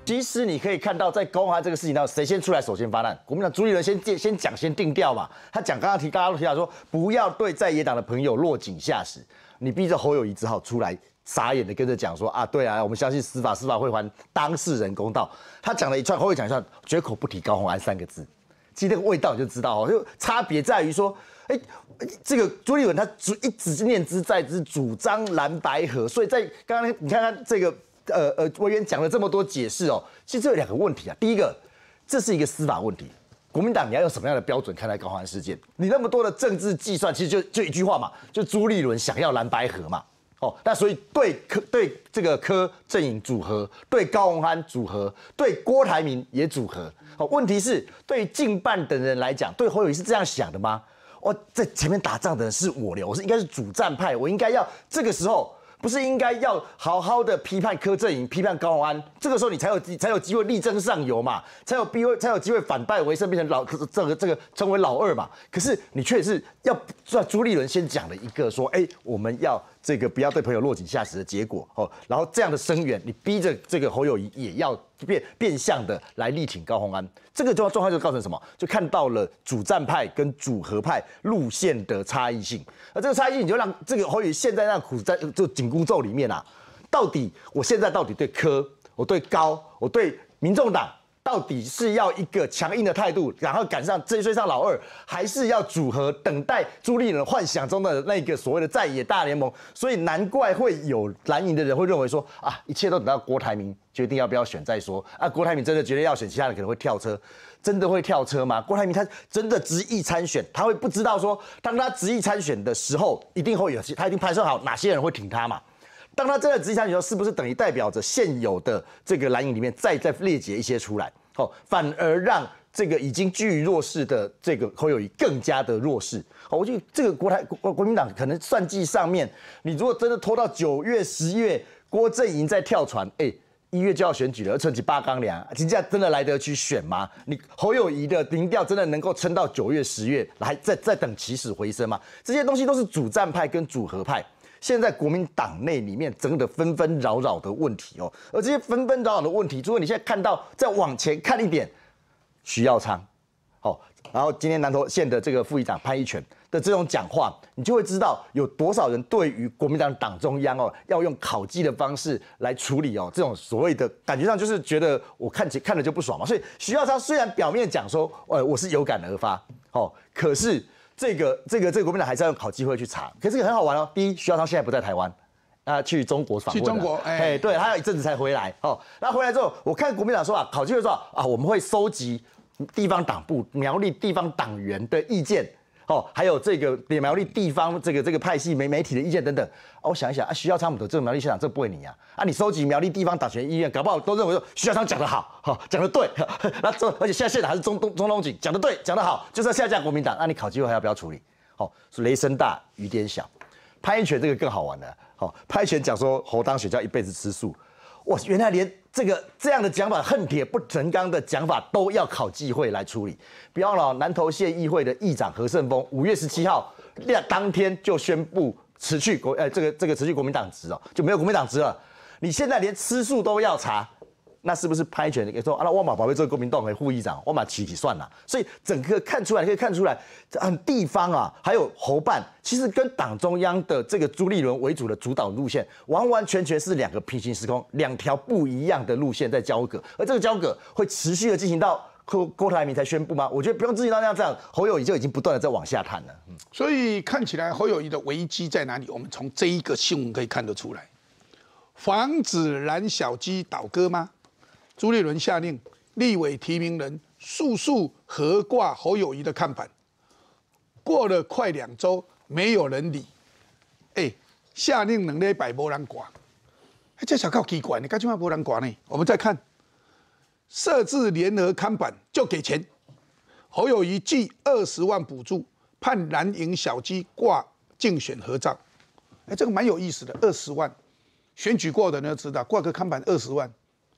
其实你可以看到，在高虹安这个事情上，谁先出来首先发难？国民党朱立伦先讲先定调嘛。他讲刚刚大家都提到说，不要对在野党的朋友落井下石。你逼着侯友宜只好出来傻眼的跟着讲说啊，对啊，我们相信司法会还当事人公道。他讲了一串，侯友宜讲一串，绝口不提高虹安3个字。其实那个味道你就知道哦，就差别在于说，这个朱立伦他一直念之在之，主张蓝白合，所以在刚刚你看看这个。委员讲了这么多解释哦，其实这有2个问题啊。第一个，这是一个司法问题，国民党你要用什么样的标准看待高虹安事件？你那么多的政治计算，其实就一句话嘛，就朱立伦想要蓝白合嘛。哦，那所以对这个柯阵营组合，对高虹安组合，对郭台铭也组合。哦，问题是对于近半等人来讲，对侯友宜是这样想的吗？在前面打仗的人是我应该是主战派，我应该要这个时候。不是应该要好好的批判柯阵营、批判高虹安，这个时候你才有机会力争上游嘛，才有机会反败为胜，变成这个成为老二嘛。可是你却是要朱立伦先讲了一个说，我们要这个不要对朋友落井下石的结果哦，然后这样的声援，你逼着这个侯友宜也要变相的来力挺高虹安，这个状况就造成什么？就看到了主战派跟主和派路线的差异性，而这个差异性你就让这个侯友宜现在那苦在就紧箍咒里面啊，我现在到底对柯，我对高，我对民众党。到底是要一个强硬的态度，然后追上老二，还是要组合等待朱立伦幻想中的那个所谓的在野大联盟？所以难怪会有蓝营的人会认为说啊，一切都等到郭台铭决定要不要选再说啊。郭台铭真的决定要选，其他人可能会跳车，真的会跳车吗？郭台铭他真的执意参选，他会不知道说，当他执意参选的时候，他一定盘算好哪些人会挺他嘛。当他真的执意参选的时候，是不是等于代表着现有的这个蓝营里面再列解一些出来？反而让这个已经居于弱势的这个侯友宜更加的弱势。我觉得这个国民党可能算计上面，你如果真的拖到9月、10月，郭阵营再跳船，1月就要选举了，而撑起8纲梁，真的来得去选吗？你侯友宜的民调真的能够撑到9月、10月，再等起死回生吗？这些东西都是主战派跟主和派。现在国民党内里面真的纷纷扰扰的问题哦，而这些纷纷扰扰的问题，如果你现在看到再往前看一点，徐耀昌，然后今天南投县的这个副议长潘一全的这种讲话，你就会知道有多少人对于国民党党中央要用考绩的方式来处理这种所谓的感觉上就是觉得我看了就不爽嘛，所以徐耀昌虽然表面讲说，我是有感而发，可是。这个国民党还是要用考机会去查，可是这个很好玩哦。第一，徐耀昌现在不在台湾，去中国访问了。去中国，对，他要一阵子才回来。那回来之后，我看国民党说考机会说我们会收集地方党部、苗栗地方党员的意见，还有这个苗栗地方这个派系媒体的意见等等。我想一想徐耀昌的这个苗栗县长，这不会你你收集苗栗地方党员意见，搞不好都认为说徐耀昌讲得好，讲得对，而且现在县长还是中东锦，讲得对，讲得好，就是要下架国民党，那你考机会还要不要处理？是雷声大雨点小。潘一全这个更好玩了，潘一全讲说侯当选就要一辈子吃素，哇，原来连这样的讲法，恨铁不成钢的讲法都要考纪会来处理。不要了，南投县议会的议长何胜峰5月17号当天就宣布辞去辞去国民党职就没有国民党职了。你现在连吃素都要查，那是不是潘一全也说那我马保卫这个国民党的副议长，我马起算了。所以整个可以看出来，地方还有侯办，其实跟党中央的这个朱立伦为主的主导路线，完完全全是2个平行时空，2条不一样的路线在交割，而这个交割会持续的进行到郭台铭才宣布吗？我觉得不用进行到这样，侯友宜就已经不断的在往下探了。 所以看起来侯友宜的危机在哪里？我们从这一个新闻可以看得出来，防止蓝小鸡倒戈吗？朱立伦下令立委提名人速速合挂侯友宜的看板，过了快2周，没有人理。下令2礼拜没人挂，这小靠奇怪，你干嘛没人挂呢？我们再看。设置联合看板就给钱，侯友宜寄20万补助，判蓝营小鸡挂竞选合照。这个蛮有意思的，20万，选举过的人知道，挂个看板20万，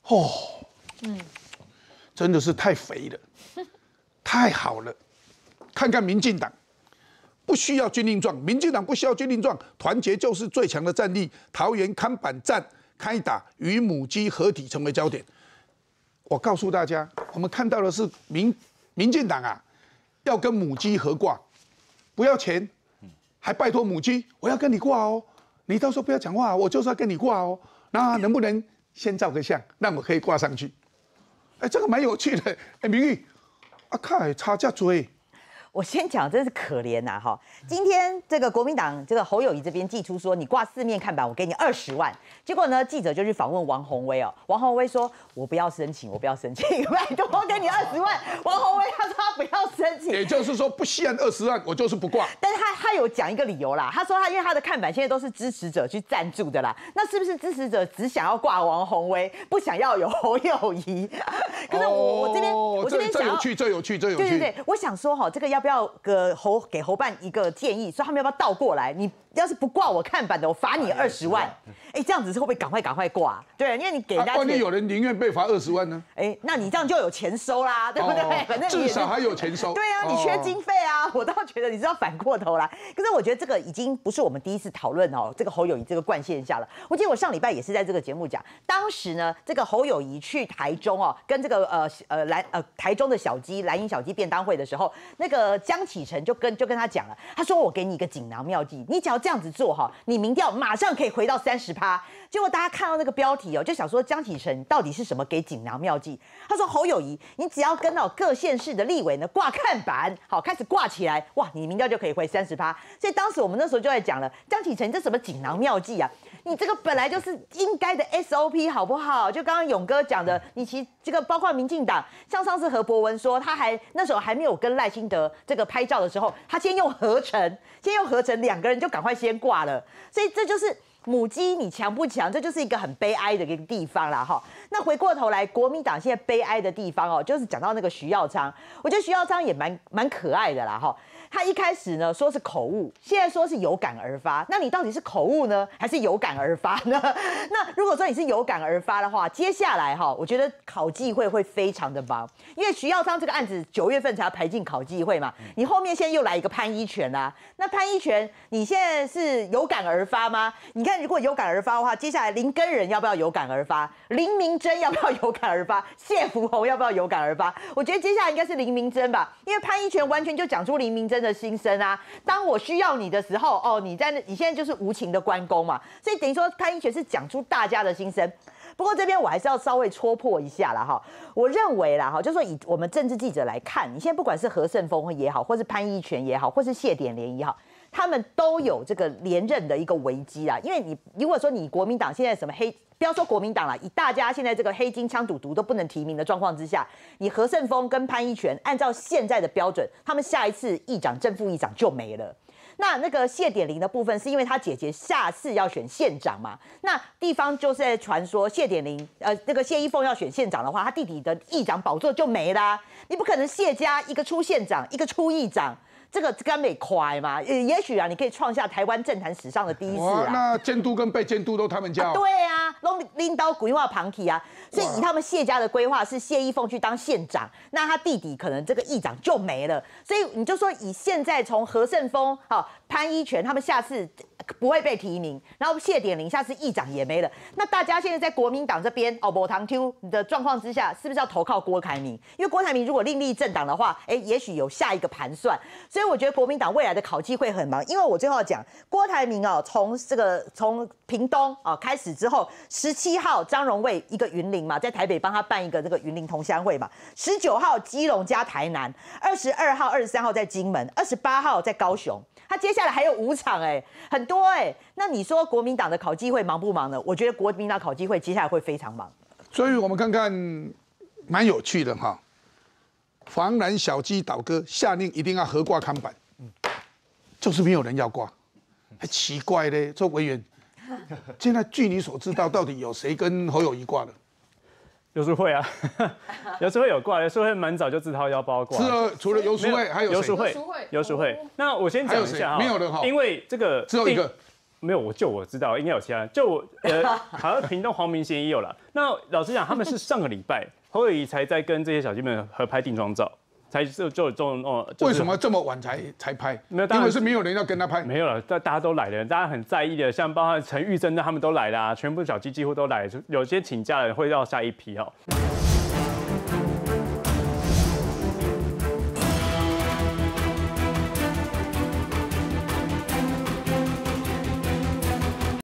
真的是太肥了，太好了。看看民进党，不需要军令状，民进党不需要军令状，团结就是最强的战力。桃园看板战开打，与母鸡合体成为焦点。 我告诉大家，我们看到的是民进党啊，要跟母鸡合挂，不要钱，还拜托母鸡，我要跟你挂哦，你到时候不要讲话，我就是要跟你挂哦。那能不能先照个相，让我可以挂上去？哎，这个蛮有趣的。哎，明玉，啊，看差价追。 我先讲，真是可怜呐哈！今天这个国民党这个侯友宜这边寄出说，你挂4面看板，我给你20万。结果呢，记者就去访问王宏威哦，王宏威说：“我不要申请，我不要申请，拜托给你20万。”王宏威他说他不要申请， 也就是说不限20万，我就是不挂。 但是他有讲一个理由啦，他说因为他的看板现在都是支持者去赞助的啦，那是不是支持者只想要挂王宏威，不想要有侯友宜？可是我这边想要这有趣。 对，我想说哈，这个要不要给侯办一个建议，说他们要不要倒过来？你要是不挂我看板的，我罚你20万。哎，这样子是会不会赶快挂？对，因为你给人家万一有人宁愿被罚20万呢？ 哎，那你这样就有钱收啦，对不对？反正至少还有钱收。 对啊，你缺经费啊，我倒觉得你是要反过头来。可是我觉得这个已经不是我们第一次讨论这个侯友宜这个惯现象了。我记得我上礼拜也是在这个节目讲，当时呢，这个侯友宜去台中跟这个台中的蓝营小鸡便当会的时候，那个江启臣就跟他讲了，他说我给你一个锦囊妙计，你只要这样子做你民调马上可以回到30%。结果大家看到那个标题就想说江启臣到底是什么给锦囊妙计？他说侯友宜，你只要跟到各县市的立委呢挂看板，好开始挂起来，哇，你民调就可以回30%。所以当时我们那时候就在讲了，江启臣这什么锦囊妙计啊？你这个本来就是应该的 SOP 好不好？就刚刚勇哥讲的，你其实这个包括民进党，像上次何博文说，他那时候还没有跟赖清德这个拍照的时候，他先用合成2个人就赶快先挂了，所以这就是母鸡你强不强，这就是一个很悲哀的一个地方啦哈。那回过头来，国民党现在悲哀的地方就是讲到那个徐耀昌，我觉得徐耀昌也蛮可爱的啦哈。他一开始呢说是口误，现在说是有感而发。那你到底是口误呢，还是有感而发呢？那如果说你是有感而发的话，接下来我觉得考纪会非常的忙，因为徐耀昌这个案子9月份才要排进考纪会嘛，你后面现在又来一个潘一权啦。那潘一权，你现在是有感而发吗？你看，如果有感而发的话，接下来林耕仁要不要有感而发？林明珍要不要有感而发？谢福洪要不要有感而发？我觉得接下来应该是林明珍吧，因为潘一权完全就讲出林明珍的心声啊。当我需要你的时候，你现在就是无情的关公嘛，所以等于说潘一权是讲出大家的心声。不过这边我还是要稍微戳破一下啦哈，我认为啦哈，就说以我们政治记者来看，你现在不管是何胜峰也好，或是潘一权也好，或是谢点连也好，他们都有这个连任的一个危机啦。因为你如果说你国民党现在什么不要说国民党啦，以大家现在这个黑金枪赌毒都不能提名的状况之下，你何胜峰跟潘一权按照现在的标准，他们下一次议长正副议长就没了。那个谢点玲的部分，是因为他姐姐下次要选县长嘛？那地方就是在传说谢点玲，那个谢依凤要选县长的话，他弟弟的议长宝座就没啦。你不可能谢家一个出县长，一个出议长。这个干美快嘛？也许你可以创下台湾政坛史上的第一次啊！ 那监督跟被监督都他们家、 对啊，都拎刀规划旁体啊！所以以他们谢家的规划是谢依凤去当县长，那他弟弟可能这个议长就没了。所以你就说以现在从何胜峰、潘一权他们下次不会被提名，然后谢点玲下次议长也没了，那大家现在在国民党这边没糖丢的状况之下，是不是要投靠郭台铭？因为郭台铭如果另立政党的话，也许有下一个盘算。所以我觉得国民党未来的考纪会很忙，因为我最后讲郭台铭从屏东开始之后，17号张荣卫一个云林嘛，在台北帮他办一个这个云林同乡会嘛，19号基隆加台南，22号、23号在金门，28号在高雄。他接下来还有5场很多那你说国民党的考纪会忙不忙呢？我觉得国民党考纪会接下来会非常忙。 所以我们看看，蛮有趣的哈。防蓝小鸡倒戈，下令一定要合挂看板，就是没有人要挂，还奇怪嘞。这委员，现在据你所知道，到底有谁跟侯友宜挂的？ 游淑慧啊，游淑慧有挂，游淑慧蛮早就自掏腰包挂。 除了游淑慧，还有游淑慧。那我先讲一下没有人哈， 因为这个只有一个。 没有，我知道，应该有其他人。好像屏东黄明贤也有了。那老实讲，他们是上个礼拜侯友宜才在跟这些小鸡们合拍定妆照，才为什么这么晚才拍？ 没有， 因为是没有人要跟他拍。 没有了，大家都来了，大家很在意的，像包括陈玉珍他们都来了，全部小鸡几乎都来，有些请假的人会要下一批